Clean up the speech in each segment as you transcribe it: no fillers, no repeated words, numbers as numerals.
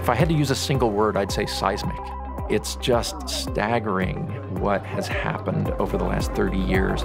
If I had to use a single word, I'd say seismic. It's just staggering what has happened over the last 30 years.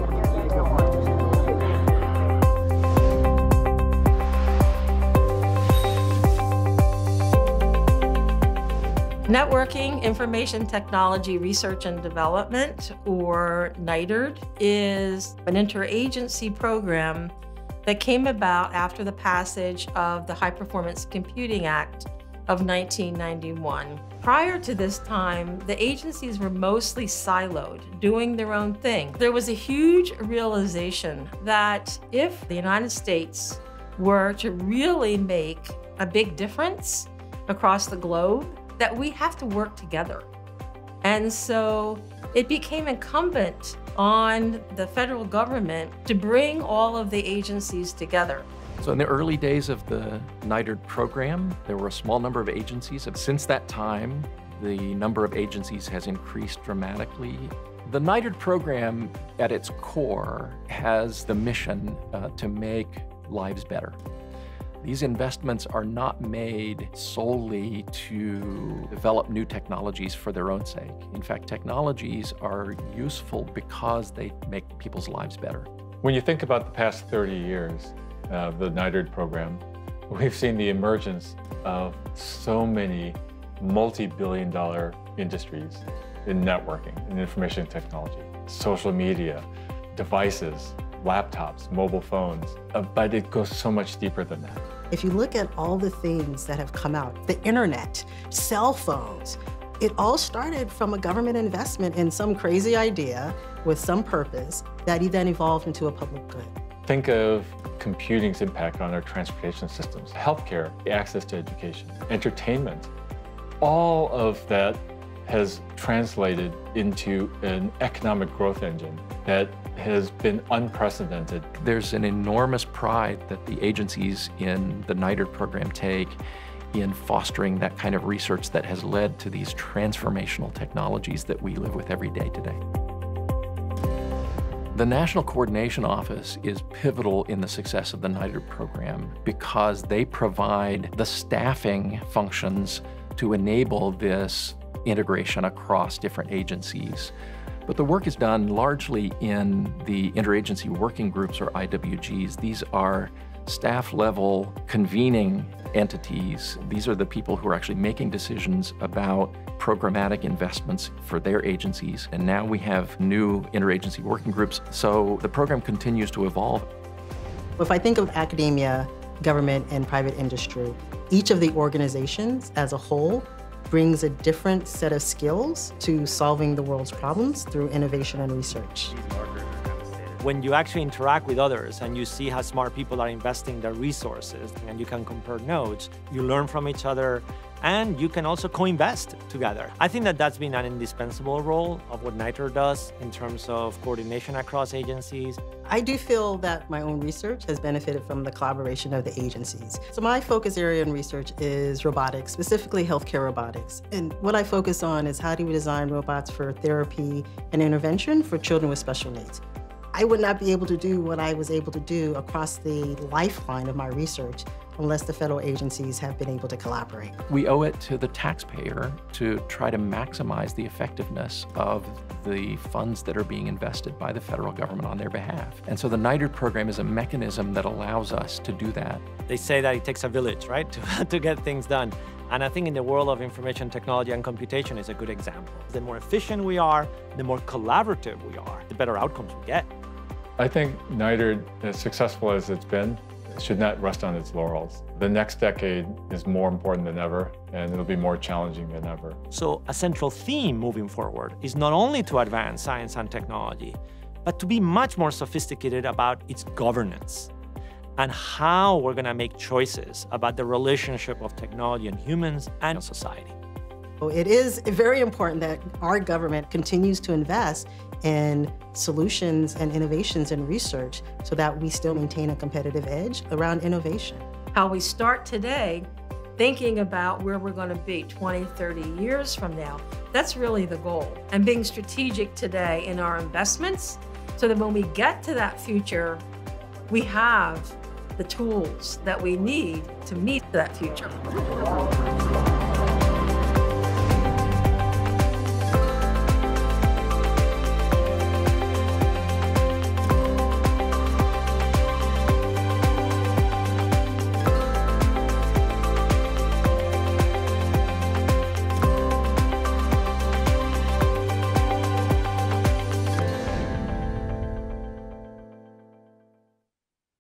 Networking, Information Technology Research and Development, or NITRD, is an interagency program that came about after the passage of the High Performance Computing Act of 1991. Prior to this time, the agencies were mostly siloed, doing their own thing. There was a huge realization that if the United States were to really make a big difference across the globe, that we have to work together. And so it became incumbent on the federal government to bring all of the agencies together. So in the early days of the NITRD program, there were a small number of agencies. Since that time, the number of agencies has increased dramatically. The NITRD program, at its core, has the mission to make lives better. These investments are not made solely to develop new technologies for their own sake. In fact, technologies are useful because they make people's lives better. When you think about the past 30 years of the NITRD program, we've seen the emergence of so many multi-billion-dollar industries in networking, in information technology, social media, devices, laptops, mobile phones, but it goes so much deeper than that. If you look at all the things that have come out, the internet, cell phones, it all started from a government investment in some crazy idea with some purpose that then evolved into a public good. Think of computing's impact on our transportation systems, healthcare, access to education, entertainment. All of that has translated into an economic growth engine that has been unprecedented. There's an enormous pride that the agencies in the NITRD program take in fostering that kind of research that has led to these transformational technologies that we live with every day today. The National Coordination Office is pivotal in the success of the NITRD program because they provide the staffing functions to enable this integration across different agencies. But the work is done largely in the interagency working groups, or IWGs. These are staff-level convening entities. These are the people who are actually making decisions about programmatic investments for their agencies. And now we have new interagency working groups, so the program continues to evolve. If I think of academia, government, and private industry, each of the organizations as a whole brings a different set of skills to solving the world's problems through innovation and research. When you actually interact with others and you see how smart people are investing their resources and you can compare notes, you learn from each other, and you can also co-invest together. I think that that's been an indispensable role of what NITRD does in terms of coordination across agencies. I do feel that my own research has benefited from the collaboration of the agencies. So my focus area in research is robotics, specifically healthcare robotics. And what I focus on is how do we design robots for therapy and intervention for children with special needs. I would not be able to do what I was able to do across the lifeline of my research unless the federal agencies have been able to collaborate. We owe it to the taxpayer to try to maximize the effectiveness of the funds that are being invested by the federal government on their behalf. And so the NITRD program is a mechanism that allows us to do that. They say that it takes a village, right, to get things done. And I think in the world of information technology and computation is a good example. The more efficient we are, the more collaborative we are, the better outcomes we get. I think NITRD, as successful as it's been, should not rest on its laurels. The next decade is more important than ever, and it'll be more challenging than ever. So a central theme moving forward is not only to advance science and technology, but to be much more sophisticated about its governance and how we're going to make choices about the relationship of technology and humans and society. It is very important that our government continues to invest in solutions and innovations in research so that we still maintain a competitive edge around innovation. How we start today, thinking about where we're going to be 20, 30 years from now, that's really the goal. And being strategic today in our investments so that when we get to that future, we have the tools that we need to meet that future.